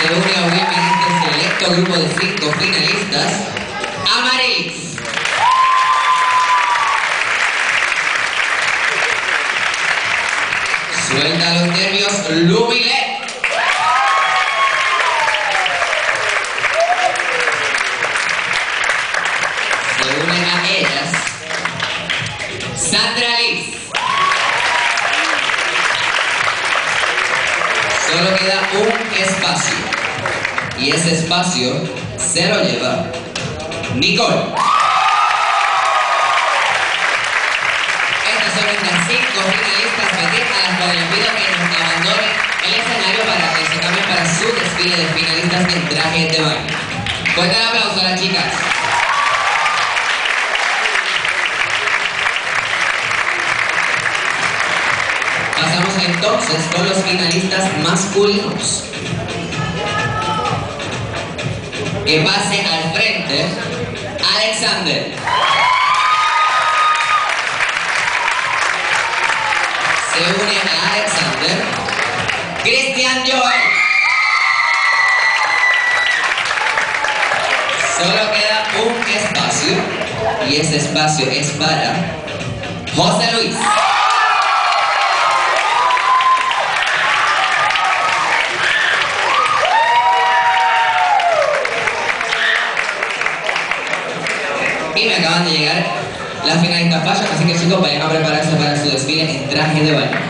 une a Women este selecto grupo de 5 finalistas, Amarix. Suelta los nervios, Lumilet. Se unen a ellas, Sandra Liz. Solo queda un espacio, y ese espacio se lo lleva Nicole. Estas son las 5 finalistas a las cuales les pido que nos abandonen el escenario para que se cambien para su desfile de finalistas en trajes de baño. Fuerte el aplauso a las chicas. Pasamos entonces con los finalistas masculinos. Que pase al frente Alexander. Se une a Alexander Cristian Joel. Solo queda un espacio, y ese espacio es para José Luis. Y me acaban de llegar las finalistas fashion, así que chicos, vayan a prepararse para su desfile en traje de baño.